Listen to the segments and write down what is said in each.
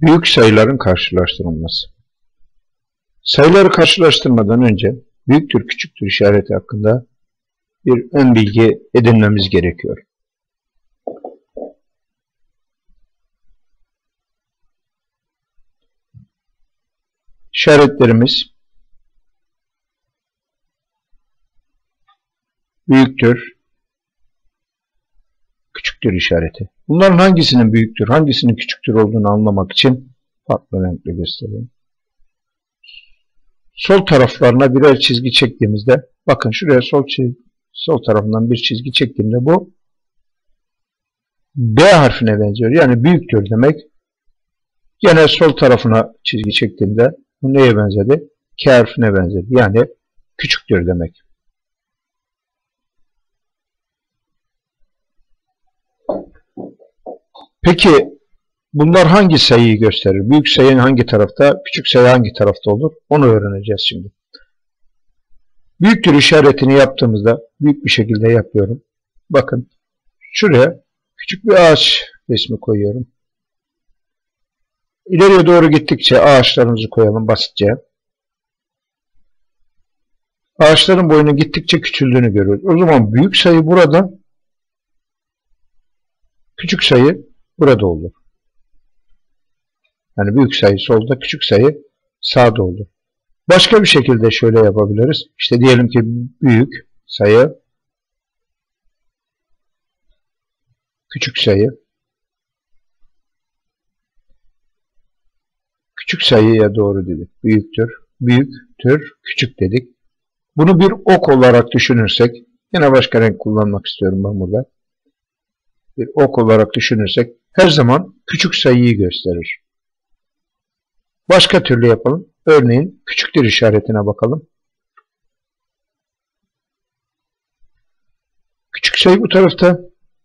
Büyük sayıların karşılaştırılması. Sayıları karşılaştırmadan önce büyüktür küçüktür işareti hakkında bir ön bilgi edinmemiz gerekiyor. İşaretlerimiz büyüktür, küçüktür işareti. Bunların hangisinin büyüktür, hangisinin küçüktür olduğunu anlamak için farklı renkle göstereyim. Sol taraflarına birer çizgi çektiğimizde, bakın şuraya sol tarafından bir çizgi çektiğimde bu B harfine benziyor. Yani büyüktür demek. Yine sol tarafına çizgi çektiğimde bu neye benzedi? K harfine benzedi. Yani küçüktür demek. Peki bunlar hangi sayıyı gösterir? Büyük sayı hangi tarafta, küçük sayı hangi tarafta olur? Onu öğreneceğiz şimdi. Büyüktür işaretini yaptığımızda büyük bir şekilde yapıyorum. Bakın şuraya küçük bir ağaç resmi koyuyorum. İleriye doğru gittikçe ağaçlarımızı koyalım basitçe. Ağaçların boyunun gittikçe küçüldüğünü görüyoruz. O zaman büyük sayı burada, küçük sayı burada olur. Yani büyük sayı solda, küçük sayı sağda olur. Başka bir şekilde şöyle yapabiliriz. İşte diyelim ki büyük sayı, küçük sayı, küçük sayıya doğru dedik. Büyüktür, büyüktür, küçük dedik. Bunu bir ok olarak düşünürsek, yine başka renk kullanmak istiyorum ben burada. Bir ok olarak düşünürsek her zaman küçük sayıyı gösterir. Başka türlü yapalım. Örneğin küçüktür işaretine bakalım. Küçük sayı bu tarafta.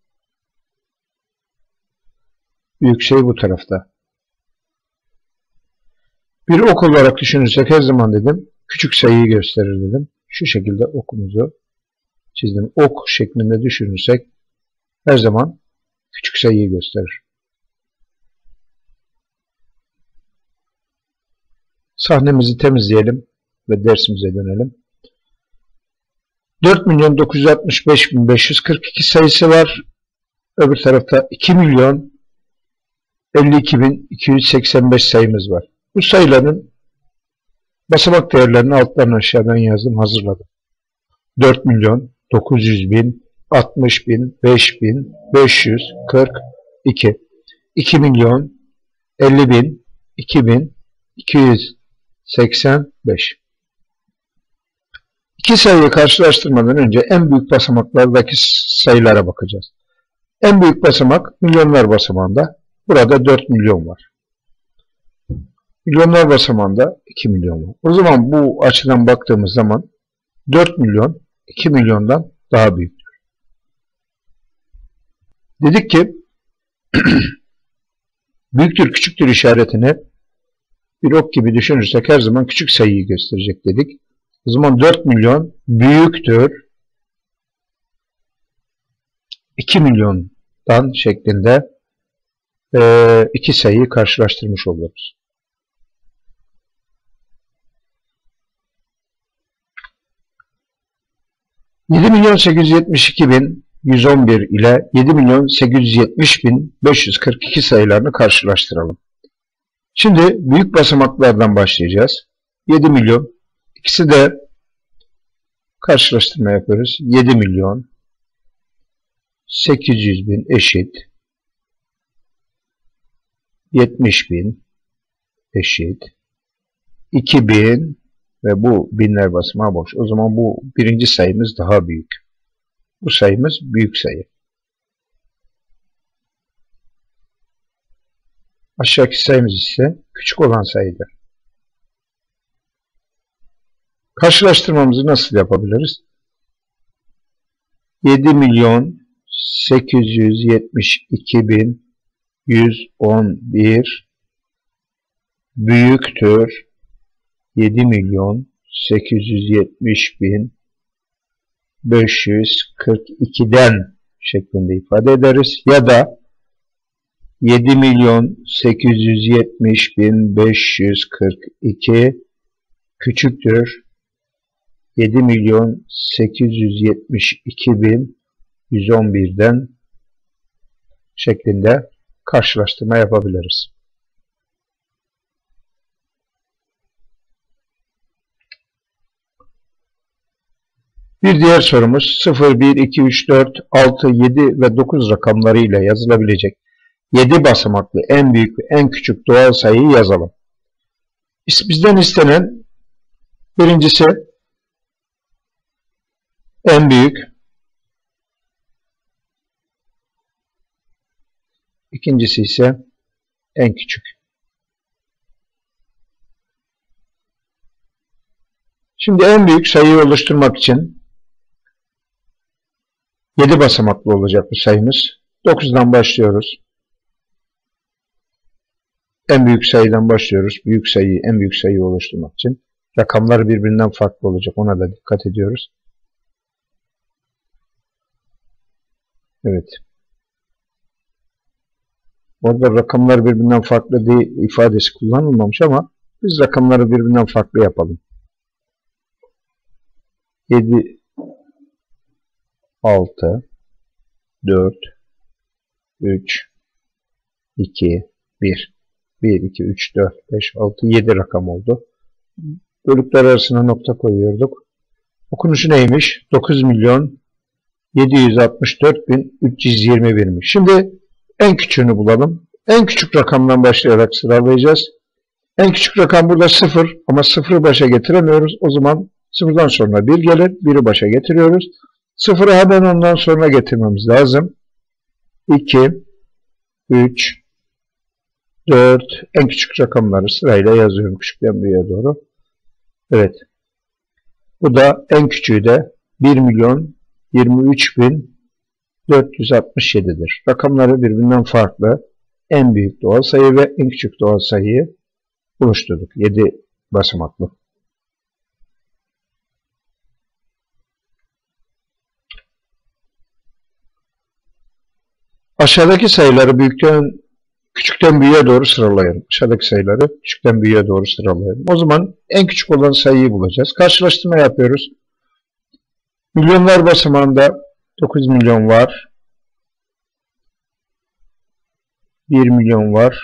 Büyük sayı bu tarafta. Bir ok olarak düşünürsek her zaman dedim küçük sayıyı gösterir dedim. Şu şekilde okumuzu çizdim. Ok şeklinde düşünürsek her zaman küçük sayıyı gösterir. Sahnemizi temizleyelim ve dersimize dönelim. 4.965.542 sayısı var. Öbür tarafta 2.052.285 sayımız var. Bu sayıların basamak değerlerini alttan aşağıdan yazdım, hazırladım. 4.900.060.000.5.542 2.050.000.285. İki sayıyı karşılaştırmadan önce en büyük basamaklardaki sayılara bakacağız. En büyük basamak milyonlar basamağında. Burada 4 milyon var. Milyonlar basamağında 2 milyon var. O zaman bu açıdan baktığımız zaman 4 milyon 2 milyondan daha büyüktür. Dedik ki büyüktür küçüktür işaretini bir ok gibi düşünürsek her zaman küçük sayıyı gösterecek dedik. O zaman 4 milyon büyüktür 2 milyondan şeklinde iki sayıyı karşılaştırmış oluruz. 7.872.111 ile 7.870.542 sayılarını karşılaştıralım. Şimdi büyük basamaklardan başlayacağız. 7 milyon. İkisi de karşılaştırma yapıyoruz. 7 milyon 800.000 eşit 70.000 eşit 2.000 ve bu binler basamağı boş. O zaman bu birinci sayımız daha büyük. Bu sayımız büyük sayı. Aşağıdaki sayımız ise küçük olan sayıdır. Karşılaştırmamızı nasıl yapabiliriz? 7.872.111 büyüktür 7.870.542'den şeklinde ifade ederiz. Ya da 7.870.542 küçüktür 7.872.111'den şeklinde karşılaştırma yapabiliriz. Bir diğer sorumuz 0, 1, 2, 3, 4, 6, 7 ve 9 rakamları ile yazılabilecek 7 basamaklı en büyük ve en küçük doğal sayıyı yazalım. Bizden istenen birincisi en büyük, ikincisi ise en küçük. Şimdi en büyük sayıyı oluşturmak için 7 basamaklı olacak bu sayımız. 9'dan başlıyoruz. En büyük sayıdan başlıyoruz. Büyük sayıyı, en büyük sayıyı oluşturmak için. Rakamlar birbirinden farklı olacak. Ona da dikkat ediyoruz. Evet. Orada rakamlar birbirinden farklı diye ifadesi kullanılmamış ama biz rakamları birbirinden farklı yapalım. 7, 6, 4, 3, 2, 1. 1, 2, 3, 4, 5, 6, 7 rakam oldu. Bölükler arasına nokta koyuyorduk. Okunuşu neymiş? 9.764.321'miş. Şimdi en küçüğünü bulalım. En küçük rakamdan başlayarak sıralayacağız. En küçük rakam burada 0 ama 0'ı başa getiremiyoruz. O zaman 0'dan sonra 1 gelir. 1'i başa getiriyoruz. 0'ı hemen ondan sonra getirmemiz lazım. 2, 3, 4, en küçük rakamları sırayla yazıyorum küçükten büyüğe doğru. Evet. Bu da en küçüğü de 1.023.467'dir. Rakamları birbirinden farklı. En büyük doğal sayı ve en küçük doğal sayıyı oluşturduk. 7 basamaklı. Aşağıdaki sayıları küçükten büyüğe doğru sıralayalım. Aşağıdaki sayıları küçükten büyüğe doğru sıralayalım. O zaman en küçük olan sayıyı bulacağız. Karşılaştırma yapıyoruz. Milyonlar basamağında 9 milyon var. 1 milyon var.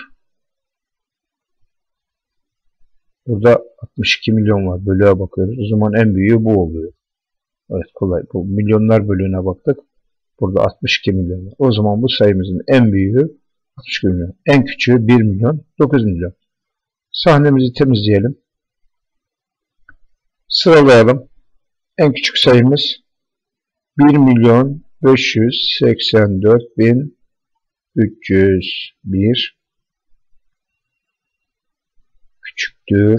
Burada 62 milyon var. Bölüğe bakıyoruz. O zaman en büyüğü bu oluyor. Evet, kolay. Bu milyonlar bölüğüne baktık. Burada 62 milyon var. O zaman bu sayımızın en büyüğü 62 milyon. En küçüğü 1 milyon 9 milyon. Sahnemizi temizleyelim. Sıralayalım. En küçük sayımız 1.584.301 küçüktür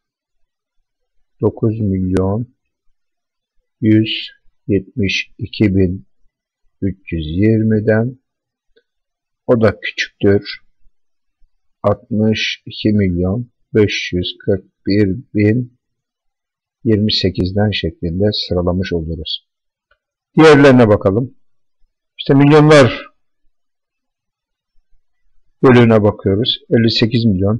9.172.320'den o da küçüktür 62.541.028'den şeklinde sıralamış oluruz. Diğerlerine bakalım. İşte milyonlar bölüğüne bakıyoruz. 58 milyon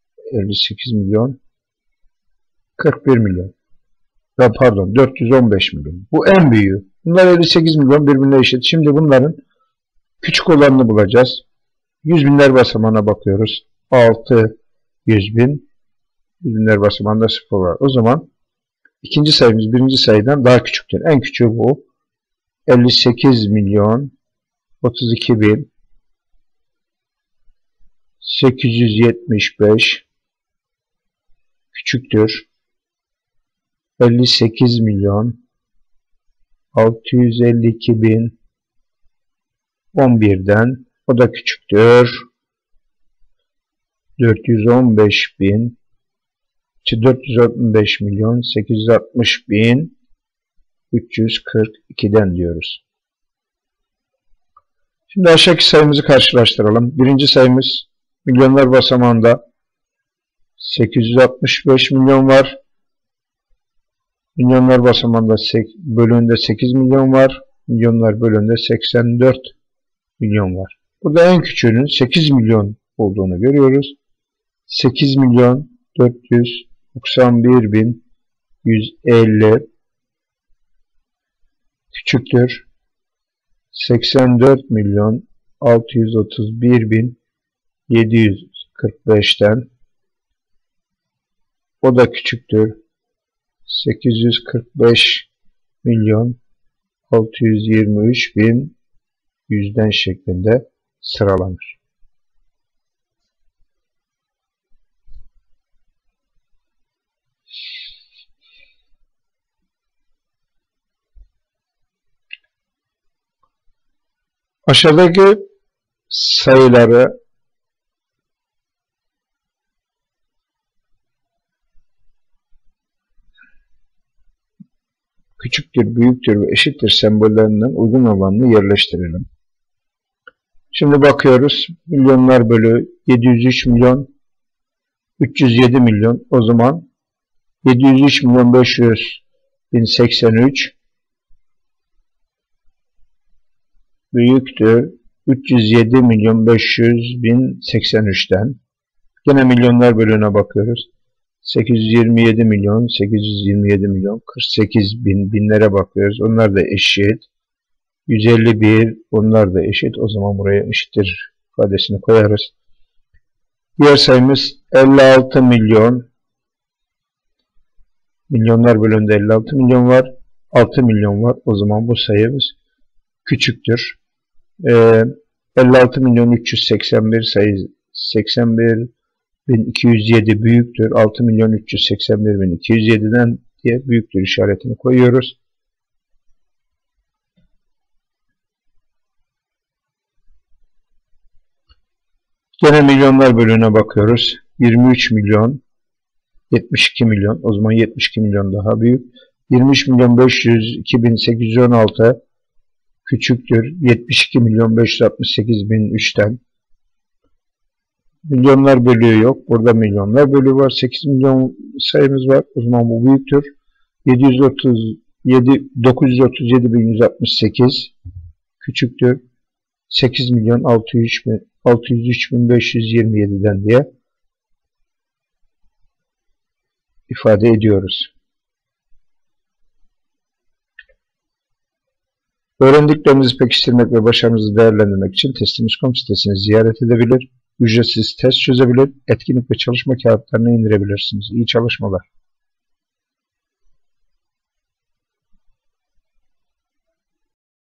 41 milyon. Pardon, 415 milyon. Bu en büyüğü. Bunlar 58 milyon birbirine eşit. Şimdi bunların küçük olanını bulacağız. 100 binler basamağına bakıyoruz. 600 bin. 100 binler basamağında 0 var. O zaman ikinci sayımız birinci sayıdan daha küçüktür. En küçüğü bu. 58 milyon 32 bin 875 küçüktür 58 milyon 652 bin 11'den o da küçüktür 415 milyon 860 bin 342'den diyoruz. Şimdi aşağıdaki sayımızı karşılaştıralım. Birinci sayımız milyonlar basamağında 865 milyon var. Milyonlar basamağında bölüğünde 8 milyon var. Milyonlar bölüğünde 84 milyon var. Burada en küçüğünün 8 milyon olduğunu görüyoruz. 8 milyon 491 bin 150 küçüktür 84 milyon 631 bin 745'ten, o da küçüktür 845 milyon 623 bin 100'den şeklinde sıralanır. Aşağıdaki sayıları küçüktür, büyüktür ve eşittir sembollerinden uygun olanını yerleştirelim. Şimdi bakıyoruz. Milyonlar bölü 703 milyon 307 milyon. O zaman 703 milyon 500 bin 83 büyüktür 307 milyon 500 bin 83'ten. Yine milyonlar bölüğüne bakıyoruz. 827 milyon 827 milyon 48 bin, binlere bakıyoruz. Onlar da eşit. 151, onlar da eşit. O zaman buraya eşittir ifadesini koyarız. Diğer sayımız 56 milyon. Milyonlar bölümünde 56 milyon var. 6 milyon var. O zaman bu sayımız küçüktür. 56 milyon 381 sayı 81 bin 207 büyüktür. 6 milyon 381 bin 207'den diye büyüktür işaretini koyuyoruz. Gene milyonlar bölüğüne bakıyoruz. 23 milyon 72 milyon. O zaman 72 milyon daha büyük. 23 milyon 500 2816 küçüktür. 72 milyon 568 bin 3'ten. Milyonlar bölüğü yok. Burada milyonlar bölüğü var. 8 milyon sayımız var. O zaman bu büyüktür. 937 bin 168 küçüktür. 8 milyon 603 bin 527'den diye ifade ediyoruz. Öğrendiklerinizi pekiştirmek ve başarınızı değerlendirmek için testimiz.com sitesini ziyaret edebilir, ücretsiz test çözebilir, etkinlik ve çalışma kağıtlarını indirebilirsiniz. İyi çalışmalar.